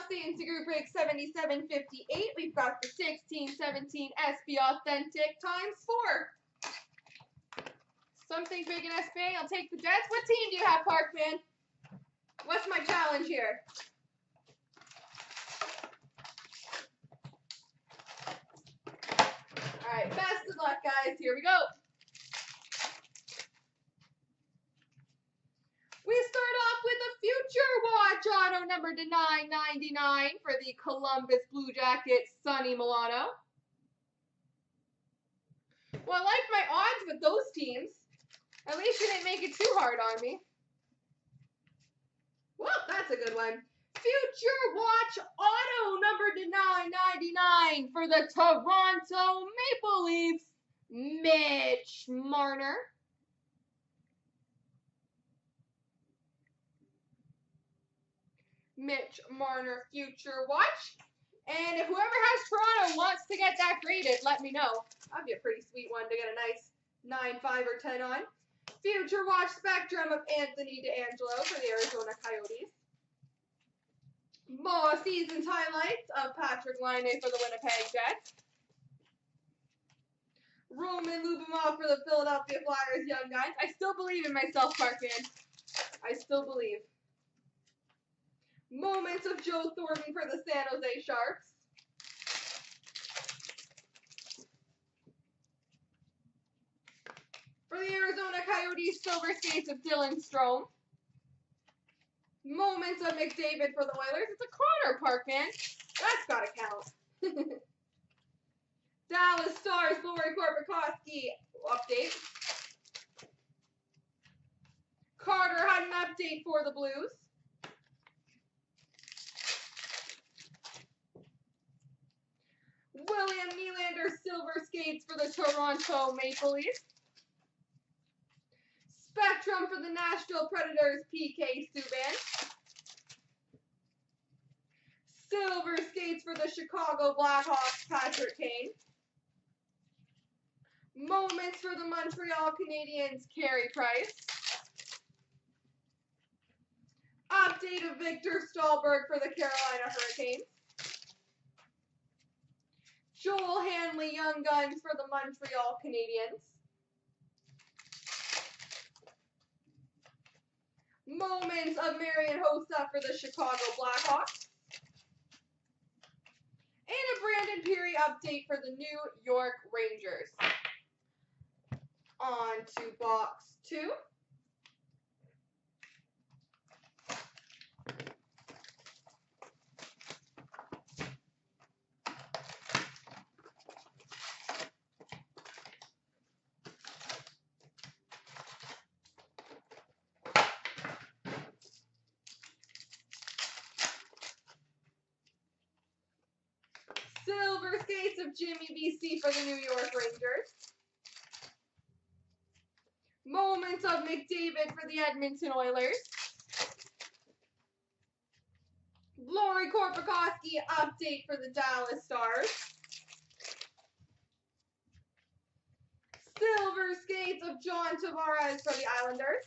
CNC Group Break 7758. We've got the 1617 SB Authentic ×4. Something big in SBA. I'll take the Jets. What team do you have, Parkman? What's my challenge here? All right, best of luck, guys. Here we go. We start off with a Future Watch auto number to 999 for the Columbus Blue Jackets, Sonny Milano. Well, I like my odds with those teams. At least you didn't make it too hard on me. Well, that's a good one. Future Watch auto number to 999 for the Toronto Maple Leafs, Mitch Marner. Mitch Marner Future Watch. And if whoever has Toronto wants to get that graded, let me know. That'd be a pretty sweet one to get a nice 9, 5, or 10 on. Future Watch Spectrum of Anthony DeAngelo for the Arizona Coyotes. More Seasons Highlights of Patrick Laine for the Winnipeg Jets. Roman Lyubimov for the Philadelphia Flyers Young Guns. I still believe in myself, Parkman. I still believe. Moments of Joe Thornton for the San Jose Sharks. For the Arizona Coyotes, Silver Skates of Dylan Strome. Moments of McDavid for the Oilers. It's a Connor, Parkman. That's got to count. Dallas Stars, Lori Korpikoski update. Carter had an update for the Blues. William Nylander, Silver Skates for the Toronto Maple Leafs. Spectrum for the Nashville Predators, PK Subban. Silver Skates for the Chicago Blackhawks, Patrick Kane. Moments for the Montreal Canadiens, Carey Price. Update of Victor Stahlberg for the Carolina Hurricanes. Joel Hanley, Young Guns for the Montreal Canadiens. Moments of Marian Hossa for the Chicago Blackhawks. And a Brandon Peary update for the New York Rangers. On to box 2. Silver Skates of Jimmy BC for the New York Rangers. Moments of McDavid for the Edmonton Oilers. Lori Korpikoski update for the Dallas Stars. Silver Skates of John Tavares for the Islanders.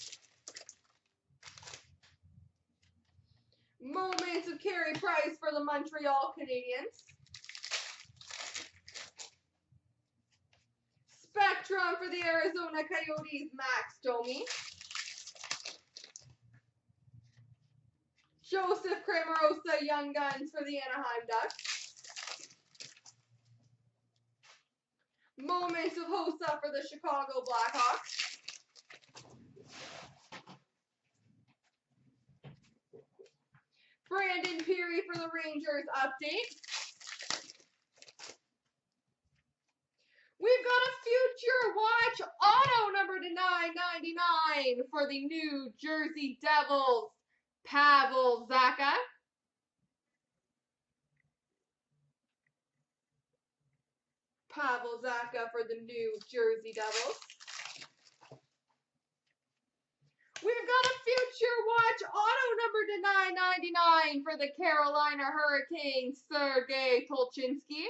Moments of Carey Price for the Montreal Canadiens. Spectrum for the Arizona Coyotes, Max Domi. Joseph Cramarosa, Young Guns for the Anaheim Ducks. Moments of Hossa for the Chicago Blackhawks. Brandon Peary for the Rangers update. We've got a Future Watch auto number to 999 for the New Jersey Devils, Pavel Zacha. Pavel Zacha for the New Jersey Devils. We've got a Future Watch auto number to 999 for the Carolina Hurricanes, Sergei Tolchinsky.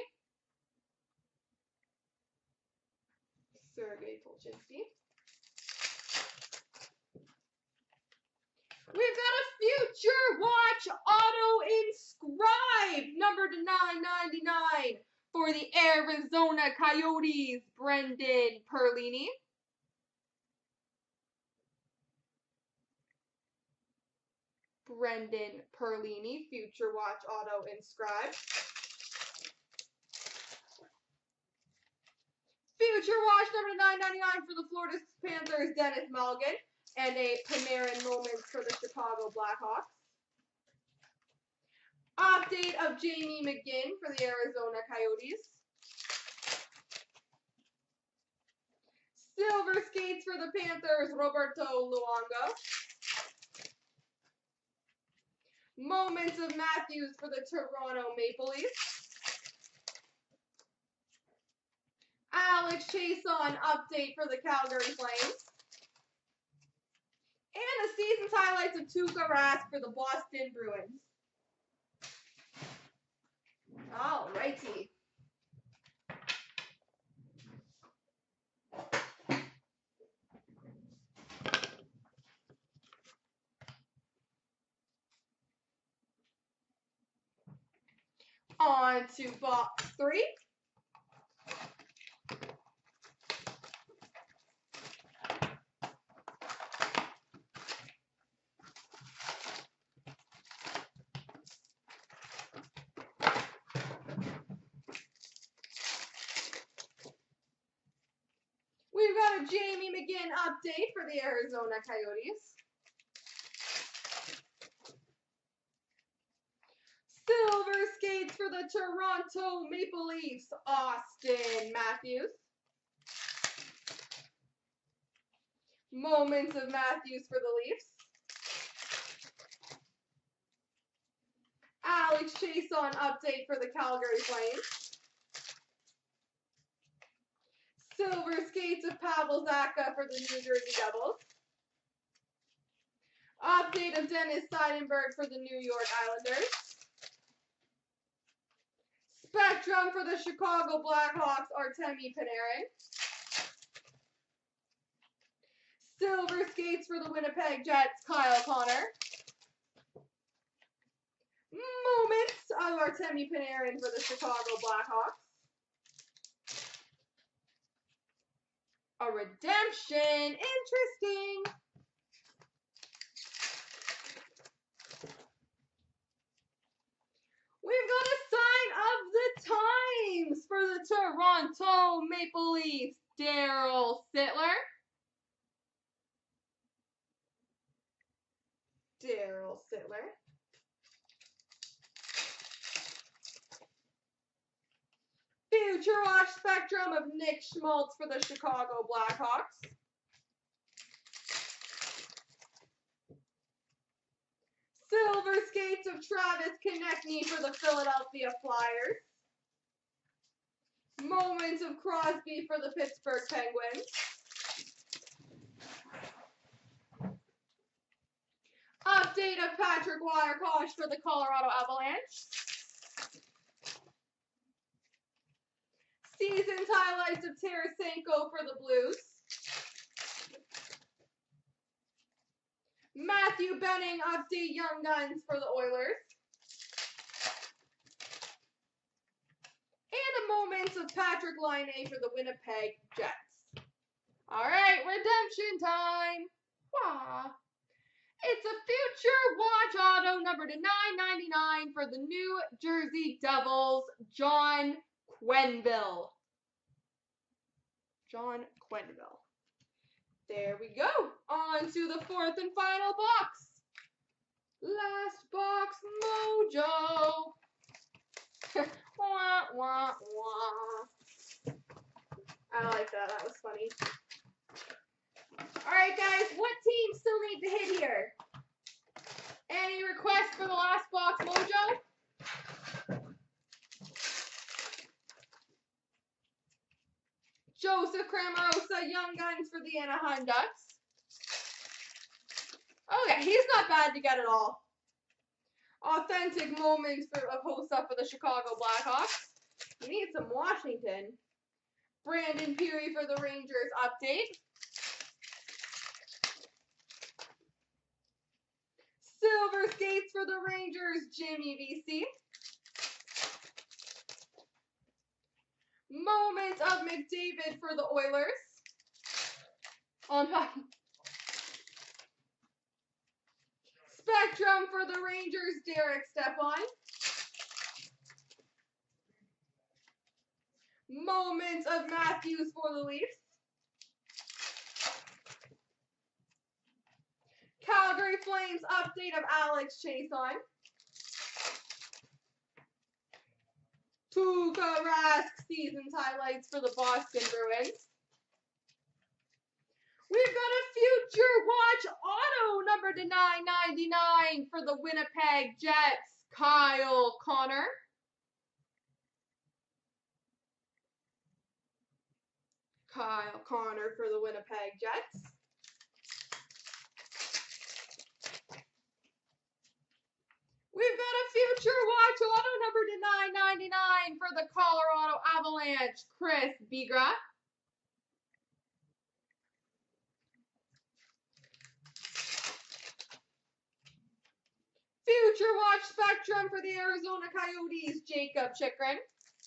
We've got a Future Future Watch Auto Inscribed, number to 999 for the Arizona Coyotes, Brendan Perlini. Brendan Perlini, Future Watch Auto Inscribed. Future Watch number 999 for the Florida Panthers, Dennis Malgin. And a Panarin Moments for the Chicago Blackhawks. Update of Jamie McGinn for the Arizona Coyotes. Silver Skates for the Panthers, Roberto Luongo. Moments of Matthews for the Toronto Maple Leafs. Alex Chiasson update for the Calgary Flames. And the season's highlights of Tuukka Rask for the Boston Bruins. Alrighty. On to box 3. We've got a Jamie McGinn update for the Arizona Coyotes. Silver Skates for the Toronto Maple Leafs, Austin Matthews. Moments of Matthews for the Leafs. Alex Chiasson update for the Calgary Flames. Silver Skates of Pavel Zacha for the New Jersey Devils. Update of Dennis Seidenberg for the New York Islanders. Spectrum for the Chicago Blackhawks, Artemi Panarin. Silver Skates for the Winnipeg Jets, Kyle Connor. Moments of Artemi Panarin for the Chicago Blackhawks. A redemption. Interesting. We've got a sign of the times for the Toronto Maple Leafs, Daryl Sittler. Daryl Sittler. Future Watch Spectrum of Nick Schmaltz for the Chicago Blackhawks. Silver Skates of Travis Konecny for the Philadelphia Flyers. Moments of Crosby for the Pittsburgh Penguins. Update of Patrick Wiercioch for the Colorado Avalanche. Season's highlights of Tarasenko for the Blues. Matthew Benning update Young Guns for the Oilers. And a moment of Patrick Laine for the Winnipeg Jets. Alright, redemption time. Wah. It's a Future Watch Auto number to 999 for the New Jersey Devils, John Quenneville. John Quenneville. There we go. On to the fourth and final box. Last box mojo. Wah, wah, wah. I like that. That was funny. Alright, guys. What team still needs a hit here? Any requests for the last box mojo? Joseph Cramarosa, Young Guns for the Anaheim Ducks. Okay, he's not bad to get it all. Authentic moments of Hossa for the Chicago Blackhawks. We need some Washington. Brandon Peary for the Rangers update. Silver Skates for the Rangers, Jimmy VC. Moment of McDavid for the Oilers. Spectrum for the Rangers, Derek Stepan. Moment of Matthews for the Leafs. Calgary Flames update of Alex Chiasson. Tuukka Rask season's highlights for the Boston Bruins. We've got a Future Watch auto number to 999 for the Winnipeg Jets, Kyle Connor. Kyle Connor for the Winnipeg Jets. We've got a Future Watch auto number to 999 for the Colorado Avalanche, Chris Bigra. Future Watch Spectrum for the Arizona Coyotes, Jacob Chychrun.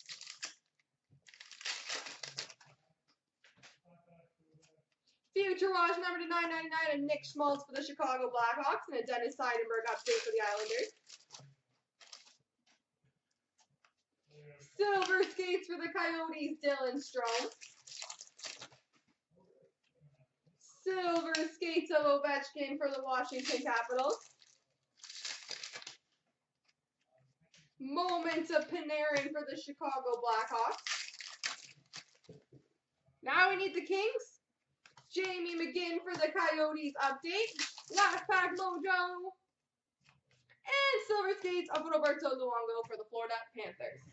Future Watch number to 999 and Nick Schmaltz for the Chicago Blackhawks and a Dennis Seidenberg update for the Islanders. Silver Skates for the Coyotes, Dylan Strome. Silver Skates of Ovechkin for the Washington Capitals. Moments of Panarin for the Chicago Blackhawks. Now we need the Kings. Jamie McGinn for the Coyotes update. Last Pack Mojo. And Silver Skates of Roberto Luongo for the Florida Panthers.